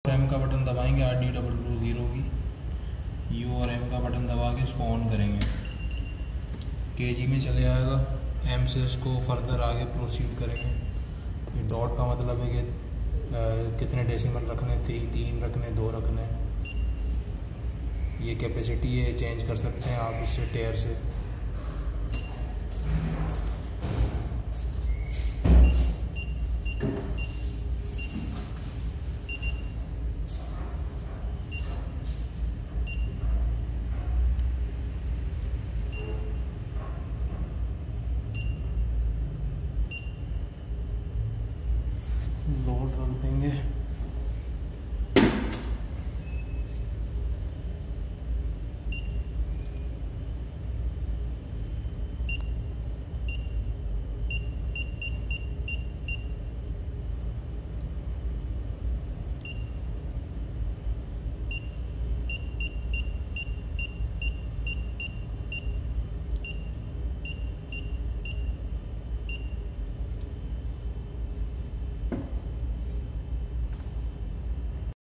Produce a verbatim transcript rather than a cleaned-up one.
M का button दबाएंगे R D double two zero की, यू और एम का बटन दबा के इसको ऑन करेंगे, के जी में चले जाएगा। एम से इसको फर्दर आगे प्रोसीड करेंगे। ये डॉट का मतलब है कि आ, कितने डेसिमल रखने, थ्री तीन रखने, दो रखने। ये कैपेसिटी है, चेंज कर सकते हैं आप इससे टेयर से।